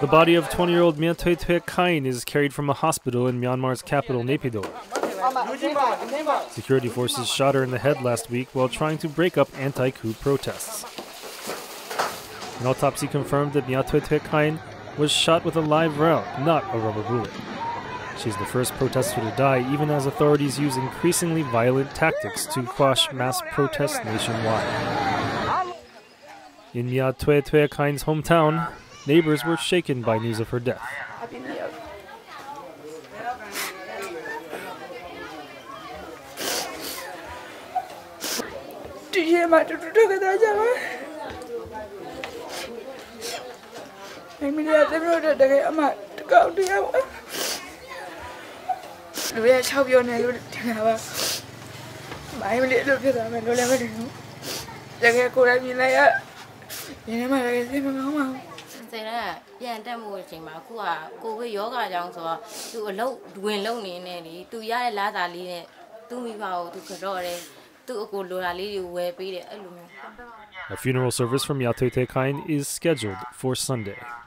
The body of 20-year-old Mya Thwe Thwe Khaing is carried from a hospital in Myanmar's capital, Naypyidaw. Security forces shot her in the head last week while trying to break up anti-coup protests. An autopsy confirmed that Mya Thwe Thwe Khaing was shot with a live round, not a rubber bullet. She's the first protester to die, even as authorities use increasingly violent tactics to quash mass protests nationwide. In Mya Thwe Thwe Khaing's hometown, neighbors were shaken by news of her death. A funeral service for Mya Thwe Thwe Khaing is scheduled for Sunday.